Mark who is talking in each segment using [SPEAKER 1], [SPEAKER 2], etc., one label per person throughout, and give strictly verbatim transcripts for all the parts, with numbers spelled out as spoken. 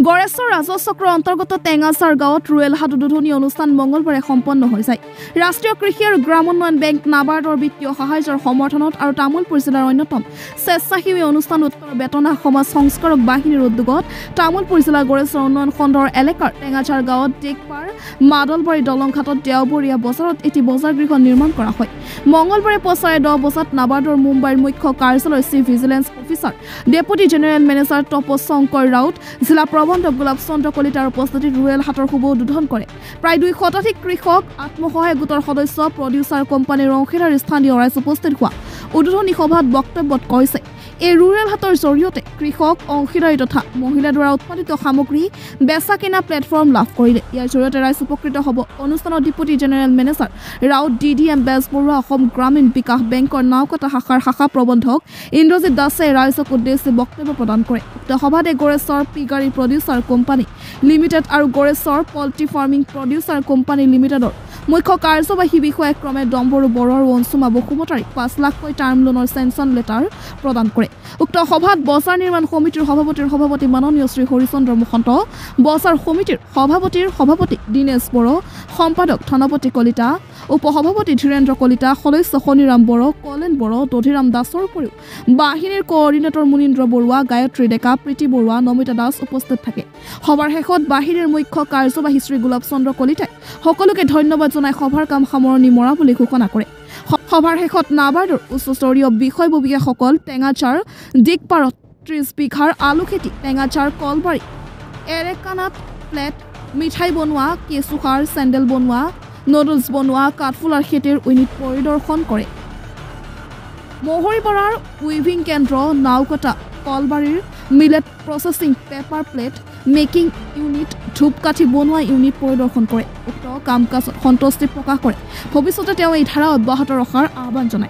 [SPEAKER 1] গড়েশ্বৰ ৰাজচক্ৰ অন্তৰ্গত টেঙাচাৰ গাঁৱত ৰুৰেল হাট উদ্বোধনী অনুষ্ঠান মঙলবাৰে সম্পন্ন হৈ যায়। ৰাষ্ট্ৰীয় কৃষি আৰু গ্ৰাম উন্নয়ন বেংক নাবাৰ্ডৰ বিত্তীয় সাহায্যৰ সমৰ্থনত আৰু তামোলপুৰ জিলাৰ অন্যতম স্বেচ্ছাসেৱী অনুষ্ঠান উত্তৰ বেতনা সমাজ সংস্কাৰক বাহিনীৰ উদ্যোগত তামোলপুৰ জিলা গড়েশ্বৰ উন্নয়ন খণ্ডৰ এলেকাৰ টেঙাচাৰ গাঁৱত ডেকপাৰ মাদলবাৰী দলংঘাটত দেওবৰীয়া বজাৰত এটি বজাৰ গৃহ নিৰ্মাণ কৰা হয়। মঙলবাৰে পচাৰে দহ বজাত নাবাৰ্ডৰ মুম্বাইৰ মুখ্য কাৰ্যালয় chief vigilance officer deputy general manager Tapas Shankar Raut জিলা প্ৰবন্ধক গোলাপ চন্দ্ৰ কলিতাৰ উপস্থিতিত ৰুৰেল হাটৰ শুভ উদ্বোধন কৰে। প্ৰায় দুই শতাধিক কৃষক আত্মসহায়ক গোটৰ সদস্য প্ৰডিউচাৰ কোম্পানীৰ অংশীদাৰ স্থানীয় ৰাইজ উপস্থিত হোৱা উদ্বোধনী সভাত বক্তব্যত কৈছে এই ৰুৰেল হাটৰ জৰিয়তে কৃষক অংশীদাৰী তথা মহিলাৰ দ্বাৰা উৎপাদিত সামগ্ৰী বেচা কিনা প্লেটফৰ্ম লাভ কৰিলে। ইয়াৰ জৰিয়তে ৰাইজ উপকৃত হ'ব। অনুষ্ঠানত deputy general manager Raut D D M Bezbaruah Assam Gramin Vikash বেংকৰ নাওকটা শাখাৰ শাখা প্ৰবন্ধক ইন্দ্ৰজিৎ দাসে ৰাইজক উদ্দেশ্যি বক্তব্য প্ৰদান কৰে। উক্ত সভাতে Goreswar piggery producer company limited আৰু Goreswar poultry farming producer company লিমিটেডৰ মুখ্য কাৰ্যবাহী বিষয়াক ক্ৰমে ডম্বৰু বড়ো আৰু অঞ্চুমা বসুমতাৰীক পাঁচ লাখকৈ টাৰ্ম লোনৰ চেংচন লেটাৰ প্ৰদান কৰে। উক্ত সভাত বজাৰ নিৰ্মাণ সমিতিৰ সভাপতিৰ সভাপতি মাননীয় শ্ৰী হৰিচন্দ্ৰ মহন্ত, বজাৰ সমিতিৰ সভাপতিৰ সভাপতি দীনেশ বড়ো, সম্পাদক ধনপতি কলিতা, উপসভাপতি ধীৰেন্দ্ৰ কলিতা, সদস্য শনিৰাম বড়ো, কলেন বড়ো, দধিৰাম দাসৰ উপৰিও বাহিনীৰ কোঅৰ্ডিনেটৰ মুনীন্দ্ৰ বৰুৱা, গায়ত্ৰী ডেকা, প্ৰীতি বৰুৱা, নমিতা দাস উপস্থিত থাকে। সভাৰ শেষত বাহিনীৰ মুখ্য কাৰ্যবাহী শ্ৰী গোলাপ চন্দ্ৰ কলিতাই সকলোকে ধন্যবাদ জনাই সভাৰ কাম সামৰণি মৰা বুলি ঘোষণা কৰে। সভাৰ শেষত নাবাৰ্ডৰ উচ্চস্তৰীয় বিষয়ববীয়াসকল টেঙাচাৰ দিকপাৰত ত্ৰিছ বিঘাৰ আলু খেতি, টেঙাচাৰ কলবাৰী এৰেকানাত প্লেট, মিঠাই বনোৱা, কেঁচু সাৰ, চেণ্ডেল বনোৱা, নুডলছ বনোৱা, কাঠফুলাৰ খেতিৰ ইউনিট পৰিদৰ্শন কৰে। মহৰীপাৰাৰ উইভিং কেন্দ্ৰ, নাওকটা কলবাৰীৰ millet processing paper plate making unit, ধূপকাঠি বনোৱা ইউনিট পৰিদৰ্শন কৰে। উক্ত কাম কাজত সন্তুষ্টি প্ৰকাশ কৰে। ভৱিষ্যতে তেওঁ এই ধাৰা অব্যাহত ৰখাৰ আহ্বান জনায়।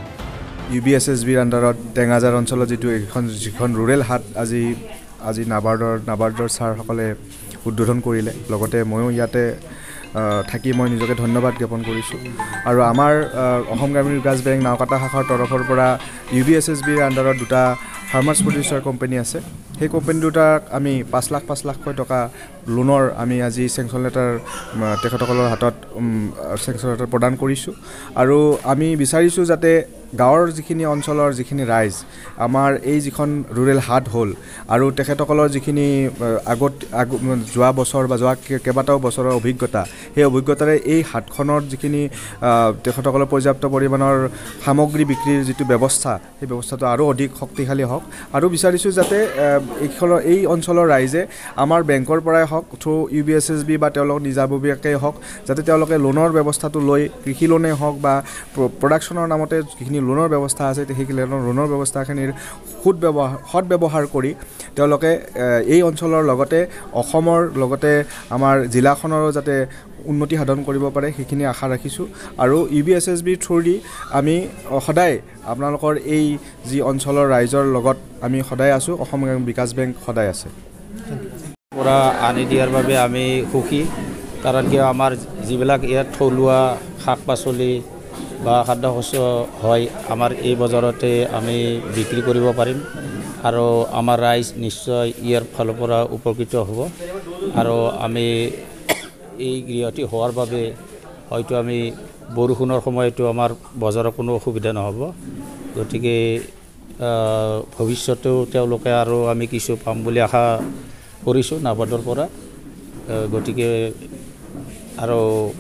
[SPEAKER 2] ইউ বি এছ এছ বিৰ আণ্ডাৰত টেঙাজাৰ অঞ্চলত যিটো এখন যিখন ৰুৰেল হাট আজি আজি নাবাৰ্ডৰ নাবাৰ্ডৰ ছাৰসকলে উদ্বোধন কৰিলে, লগতে ময়ো ইয়াতে থাকি মই নিজকে ধন্যবাদ জ্ঞাপন কৰিছোঁ। আৰু আমাৰ অসম গ্ৰামীণ বিকাশ বেংক নাওকাটা শাখাৰ তৰফৰ পৰা ইউ বি এছ এছ বিৰ আণ্ডাৰত দুটা ফাৰ্মাৰ্ছ প্ৰডিউচাৰ কোম্পানী আছে। সেই কোম্পানী দুটাক আমি পাঁচ লাখ পাঁচ লাখকৈ টকা লোনৰ আমি আজি চেংচন লেটাৰ তেখেতসকলৰ হাতত চেংচন লেটাৰ প্ৰদান কৰিছোঁ। আৰু আমি বিচাৰিছোঁ যাতে গাঁৱৰ যিখিনি অঞ্চলৰ যিখিনি ৰাইজ আমাৰ এই যিখন ৰুৰেল হাট হ'ল আৰু তেখেতসকলৰ যিখিনি আগত আগ যোৱা বছৰ বা যোৱা কেইবাটাও বছৰৰ অভিজ্ঞতা, সেই অভিজ্ঞতাৰে এই হাটখনৰ যিখিনি তেখেতসকলৰ পৰ্যাপ্ত পৰিমাণৰ সামগ্ৰী বিক্ৰীৰ যিটো ব্যৱস্থা, সেই ব্যৱস্থাটো আৰু অধিক শক্তিশালী হওক। আৰু বিচাৰিছোঁ যাতে এইখনৰ এই অঞ্চলৰ ৰাইজে আমাৰ বেংকৰ পৰাই হওক, through U B S S B বা তেওঁলোক নিজাববীয়াকৈ হওক, যাতে তেওঁলোকে লোনৰ ব্যৱস্থাটো লৈ কৃষি লোনেই হওক বা প্ৰডাকশ্যনৰ নামতে যিখিনি লোনৰ ব্যৱস্থা আছে, সেইখিনি লোনৰ ব্যৱস্থাখিনিৰ সুদ ব্যৱহাৰ সৎ ব্যৱহাৰ কৰি তেওঁলোকে এই অঞ্চলৰ লগতে অসমৰ লগতে আমাৰ জিলাখনৰো যাতে উন্নতি সাধন কৰিব পাৰে, সেইখিনি আশা ৰাখিছোঁ। আৰু ইউ বি এছ এছ বিৰ থ্ৰুদি আমি সদায় আপোনালোকৰ এই যি অঞ্চলৰ ৰাইজৰ লগত আমি সদায় আছোঁ, অসম গ্ৰামীণ বিকাশ বেংক সদায় আছে।
[SPEAKER 3] পৰা আনি দিয়াৰ বাবে আমি সুখী, কাৰণ কিয় আমাৰ যিবিলাক ইয়াত থলুৱা শাক পাচলি বা খাদ্যশস্য হয়, আমাৰ এই বজাৰতে আমি বিক্ৰী কৰিব পাৰিম আৰু আমাৰ ৰাইজ নিশ্চয় ইয়াৰ ফালৰ পৰা উপকৃত হ'ব। আৰু আমি এই গৃহটি হোৱাৰ বাবে হয়তো আমি বৰষুণৰ সময়তো আমাৰ বজাৰৰ কোনো অসুবিধা নহ'ব। গতিকে ভৱিষ্যতেও তেওঁলোকে আৰু আমি কিছু পাম বুলি আশা কৰিছোঁ নাবাৰ্ডৰ পৰা। গতিকে আৰু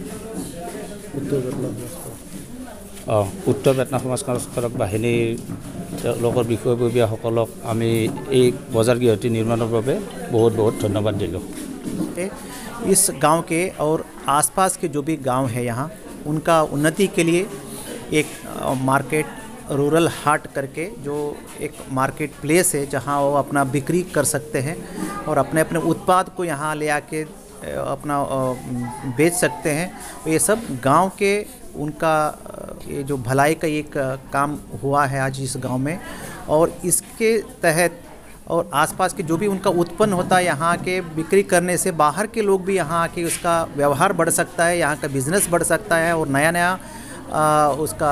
[SPEAKER 3] অঁ উত্তৰ বেতনা সমাজ সংস্কাৰক বাহিনীৰ তেওঁলোকৰ বিষয়ববীয়াসকলক আমি এই বজাৰ গৃহটি নিৰ্মাণৰ বাবে বহুত বহুত ধন্যবাদ দিলোঁ।
[SPEAKER 4] इस गांव के और आसपास के जो भी गांव है यहाँ, उनका उन्नति के लिए एक मार्केट रूरल हाट करके जो एक मार्केट प्लेस है जहाँ वो अपना बिक्री कर सकते हैं और अपने अपने उत्पाद को यहाँ ले आके अपना बेच सकते हैं। ये सब गांव के उनका ये जो भलाई का एक काम हुआ है आज इस गांव में, और इसके तहत और आसपास के जो भी उनका उत्पन्न होता है यहाँ के बिक्री करने से बाहर के लोग भी यहाँ आके उसका व्यवहार बढ़ सकता है, यहाँ का बिज़नेस बढ़ सकता है और नया नया आ, उसका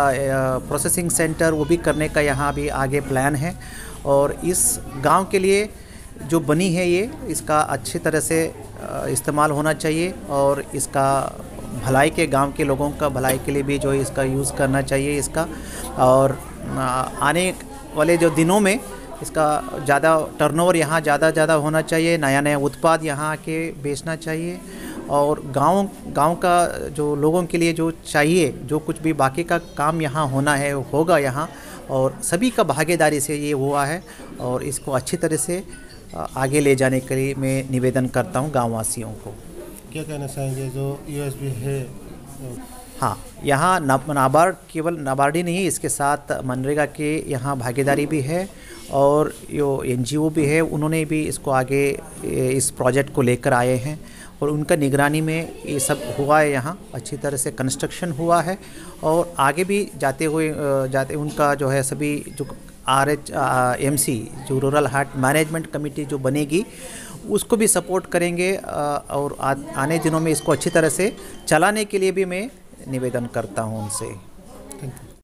[SPEAKER 4] प्रोसेसिंग सेंटर वो भी करने का यहाँ भी आगे प्लान है। और इस गांव के लिए जो बनी है ये इसका अच्छी तरह से इस्तेमाल होना चाहिए और इसका भलाई के गांव के लोगों का भलाई के लिए भी जो है इसका यूज़ करना चाहिए इसका। और आने वाले जो दिनों में इसका ज़्यादा टर्नओवर यहाँ ज़्यादा ज़्यादा होना चाहिए, नया नया उत्पाद यहाँ आके बेचना चाहिए और गांव गांव का जो लोगों के लिए जो चाहिए जो कुछ भी बाकी का काम यहाँ होना है वो होगा यहाँ, और सभी का भागीदारी से ये हुआ है और इसको अच्छी तरह से आगे ले जाने के लिए मैं निवेदन करता हूँ गाँव वासियों को।
[SPEAKER 5] क्या कहना चाहेंगे जो यूएसबी है?
[SPEAKER 4] हाँ, यहाँ नाबार्ड केवल नाबार्ड ही नहीं, इसके साथ मनरेगा के यहाँ भागीदारी भी है और जो एनजीओ भी है उन्होंने भी इसको आगे इस प्रोजेक्ट को लेकर आए हैं और उनका निगरानी में ये सब हुआ है। यहाँ अच्छी तरह से कंस्ट्रक्शन हुआ है और आगे भी जाते हुए जाते उनका जो है सभी जो आर एच एम सी जो रूरल हाट मैनेजमेंट कमेटी जो बनेगी उसको भी सपोर्ट करेंगे और आने दिनों में इसको अच्छी तरह से चलाने के लिए भी मैं निवेदन करता हूँ उनसे।